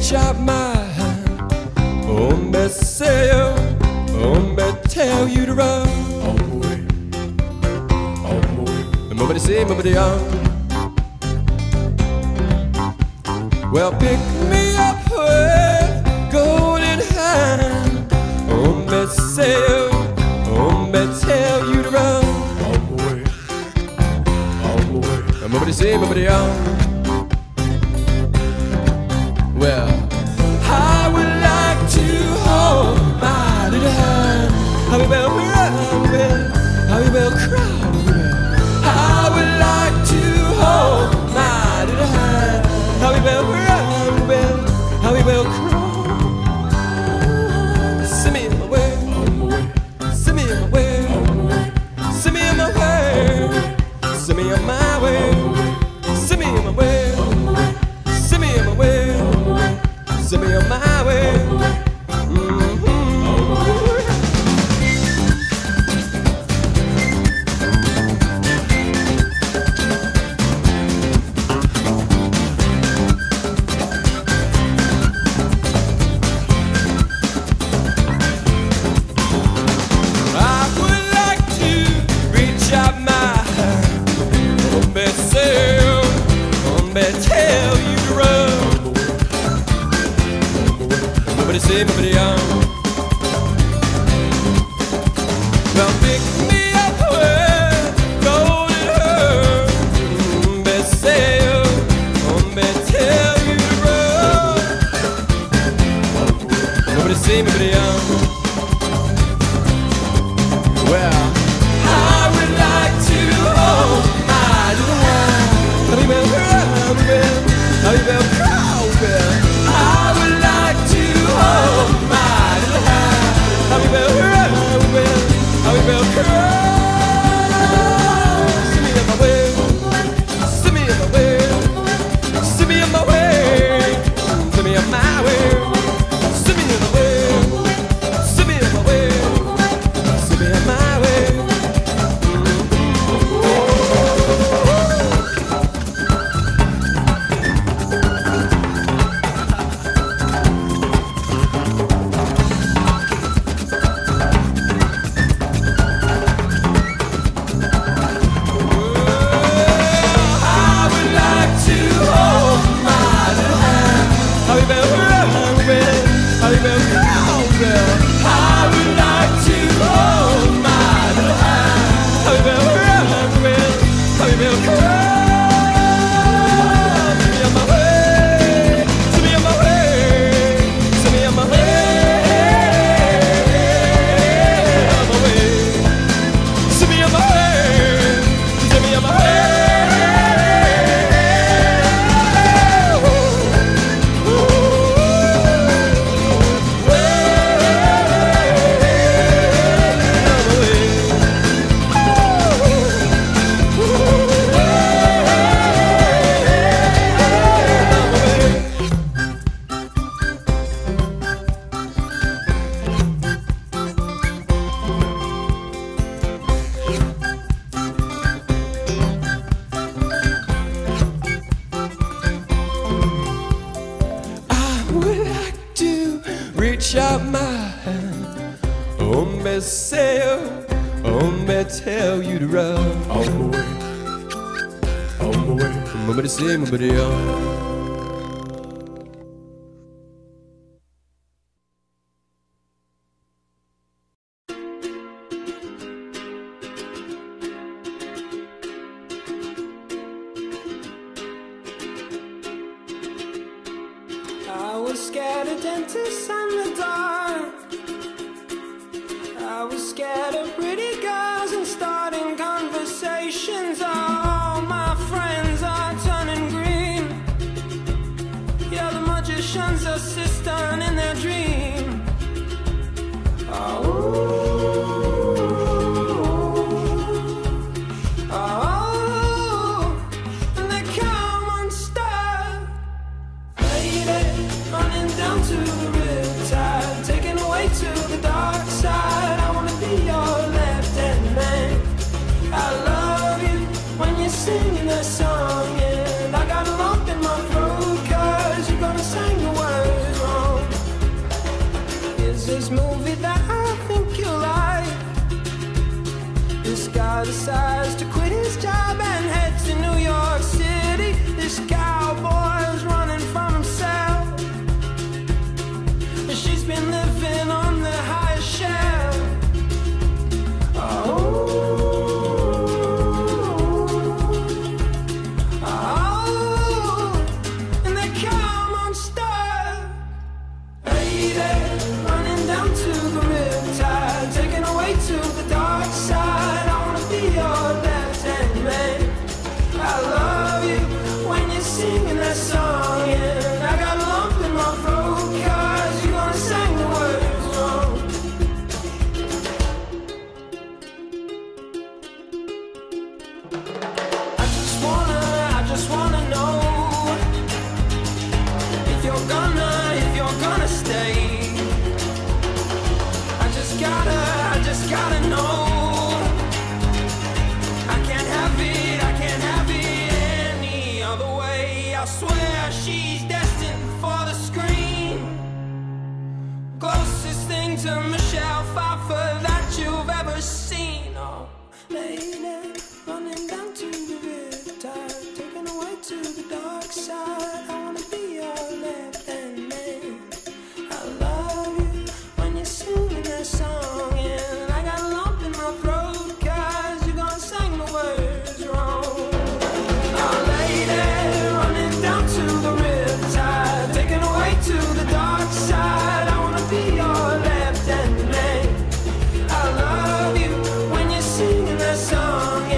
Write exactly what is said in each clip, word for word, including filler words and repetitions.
reach out my hand. Oh, me say you, oh, me tell you to run. On my way, on my way. Nobody say, nobody on. Well, pick me up with golden hand. Oh, me say you, oh, me tell you to run. On my way, on my way. Nobody say, nobody on. Well, I would like to hold my little hand. How we will run, how we will cry. I would like to hold my little hand. How we will run, how we will cry. Send me in my way, send me in my way, send me in my way, send me in my way, send me in my way, send me in my way. Send me on my way. Mm-hmm. I would like to reach out my hand. Oh, me say, oh, me tell you to run. Nobody say, nobody on. Well, pick me up with golden hair. Mm, me say, oh, me tell you to run. Nobody say, nobody on. Well, I would like to hold my little hand. How we will run, how we will crawl, I would like to hold my little hand. How we will run, how we will crawl. Send me in my way, send me in my way, send me in my way, send me in my way, send me in my way, send me in my way, send me in my way. Reach out my hand. Oh, me say, oh, me tell you to run. On my way, on my way. Nobody say, nobody on. I was scared of dentists and the dark. I was scared of pretty girls and starting conversations. All my friends are turning green. Yeah, the magician's assistant in their dream. Oh. Down to the riptide, taken away to the dark side. I wanna be your left Oh, and they come unstuck. Lady, running down to the riptide, taken away to the dark side. I wanna be your left-hand man. I love you when you're singing that song, and I got a lump in my throat 'cause you gonna sing the words wrong. I just wanna, I just wanna know if you're gonna, if you're gonna stay. I just gotta, I just gotta know. I can't have it, I can't have it any other way. I swear she's destined for the screen. Closest thing to Michelle Pfeiffer that you've ever seen. Oh, lady, running down to the riptide, taken away to the dark side. I wanna be your left-hand man. I love you when you're singing that song, and I got a lump in my throat 'cause you're gonna sing the words wrong. Oh, lady, running down to the riptide, taken away to the dark side. I wanna be your left-hand man. I love you when you're singing that song,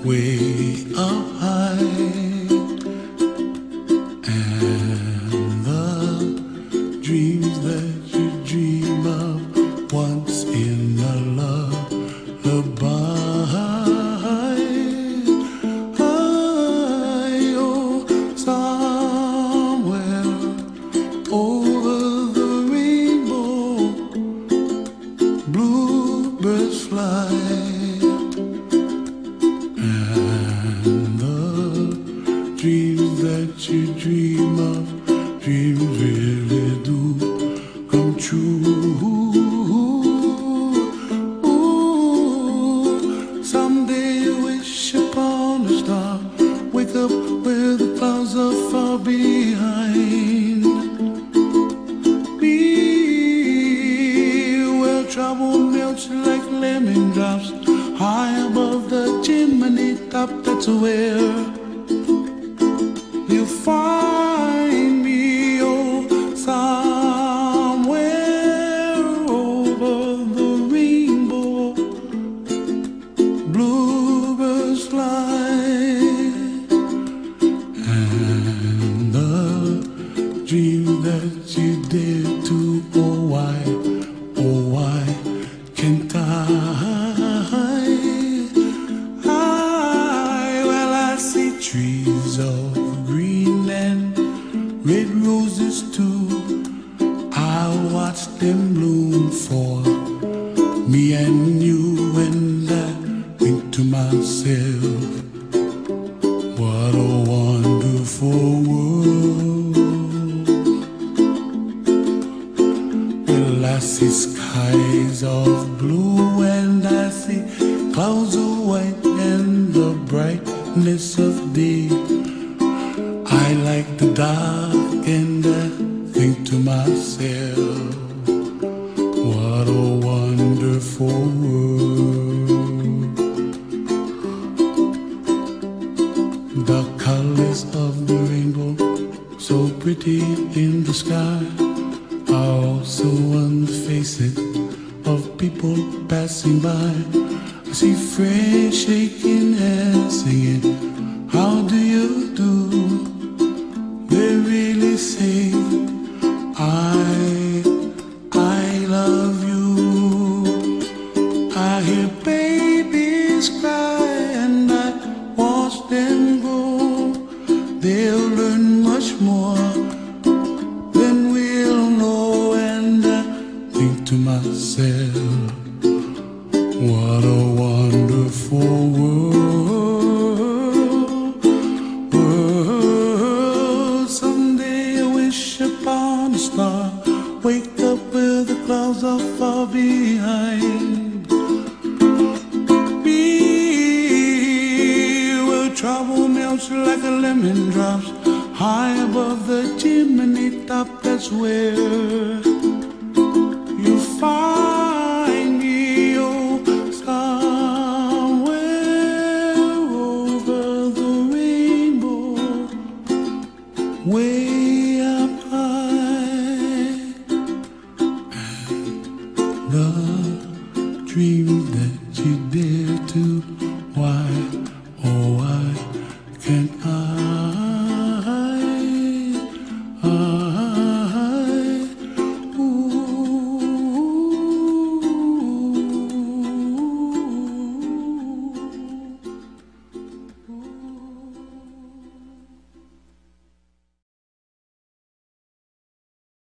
way up high, and the dreams that you dream of once in a lullaby. I, oh, somewhere over the rainbow, bluebirds fly. Dreams that you dream of, dreams really do come true. Ooh, someday you wish upon a star, wake up where the clouds are far behind me, where trouble melts like lemon drops, high above the chimney top. That's where you find me, oh, somewhere over the rainbow, bluebirds fly, and the dream that you dare to, oh why, oh why can't I? Trees of green and red roses too, I'll watch them bloom for me and you, and I think to myself, what a wonderful world. Well, I see skies of blue and I see clouds of white and the brightness of day. I like the dark and I think to myself, what a wonderful world. The colors of the rainbow, so pretty in the sky, are also on the faces of people passing by. I see friends shaking hands, singing, how do you do? They really say, I, I love you. I hear babies cry and I watch them grow. They'll learn much more than we'll know, and I think to myself, what a wonderful world, world. Someday I wish upon a star, wake up where the clouds are far behind me, where trouble melts like a lemon drops, high above the chimney top. That's where you find me, oh, way up high, and the dream that you dare to, why